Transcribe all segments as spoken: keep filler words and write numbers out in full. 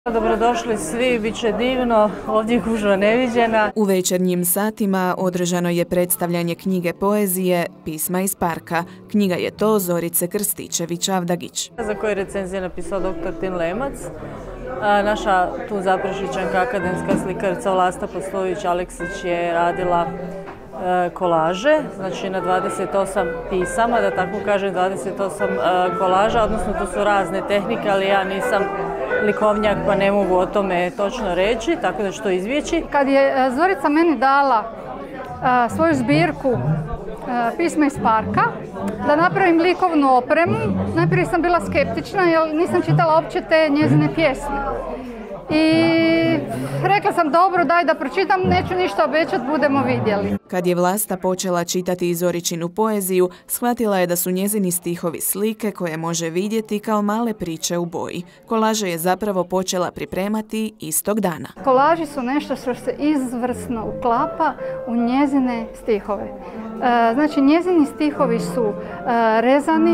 Dobrodošli svi, bit će divno, ovdje je gužva neviđena. U večernjim satima održano je predstavljanje knjige poezije Pisma iz parka. Knjiga je to Zorice Krstičević-Avdagić. Za koju je recenziju napisao doktor Tin Lemac. Naša tu zaprešićanka, akademska slikarica Vlasta Poslović-Aleksić je radila kolaže, znači na dvadeset osam pisama, da tako kažem dvadeset osam kolaža, odnosno to su razne tehnike, ali ja nisam likovnjak pa ne mogu o tome točno reći, tako da ću to izvjeći. Kad je Zorica meni dala svoju zbirku Pisma iz parka, da napravim likovnu opremu, najprije sam bila skeptična jer nisam čitala uopće te njezine pjesme. I rekla sam dobro, daj da pročitam, neću ništa obećati, budemo vidjeli. Kad je Vlasta počela čitati Zoričinu poeziju, shvatila je da su njezini stihovi slike koje može vidjeti kao male priče u boji. Kolaže je zapravo počela pripremati istog dana. Kolaži su nešto što se izvrsno uklapa u njezine stihove. Znači, njezini stihovi su rezani,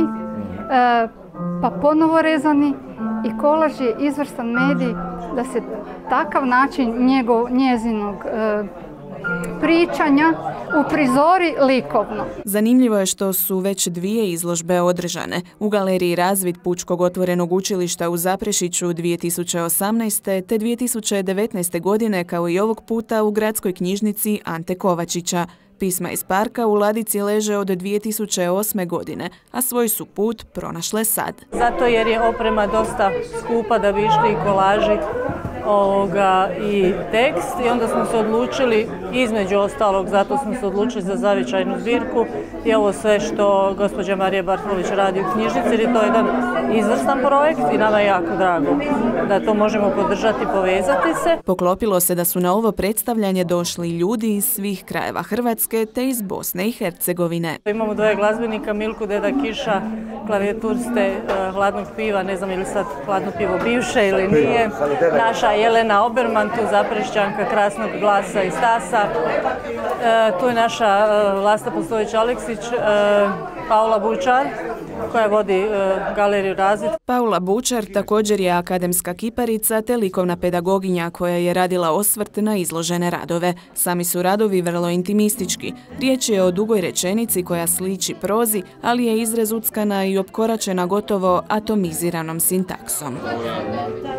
pa ponovo rezani, i kolaž je izvrstan medij da se takav način njegov, njezinog e, pričanja uprizori likovno. Zanimljivo je što su već dvije izložbe održane. U galeriji Razvid Pučkog otvorenog učilišta u Zaprešiću dvije tisuće osamnaeste. te dvije tisuće devetnaeste. godine, kao i ovog puta u gradskoj knjižnici Ante Kovačića. Pisma iz parka u ladici leže od dvije tisuće osme. godine, a svoj su put pronašle sad. Zato jer je oprema dosta skupa da bi išli i kolaži ovoga, i tekst, i onda smo se odlučili, između ostalog, zato smo se odlučili za zavičajnu zbirku i ovo sve što gospođa Marija Bartolović radi u knjižnici, jer je to jedan izvrstan projekt i nama je jako drago da to možemo podržati i povezati se. Poklopilo se da su na ovo predstavljanje došli ljudi iz svih krajeva Hrvatske te iz Bosne i Hercegovine. Imamo dvoje glazbenika, Milku Deda Kiša, klavijaturiste hladnog piva, ne znam ili sad hladno pivo bivše ili nije, naša Jelena Oberman, tu zaprešćanka krasnog glasa i stasa. E, tu je naša e, Vlasta Poslović-Aleksić, e, Paula Bučar, koja vodi e, galeriju Razvid. Paula Bučar također je akademska kiparica te likovna pedagoginja koja je radila osvrt na izložene radove. Sami su radovi vrlo intimistički. Riječ je o dugoj rečenici koja sliči prozi, ali je izrezuckana i opkoračena gotovo atomiziranom sintaksom.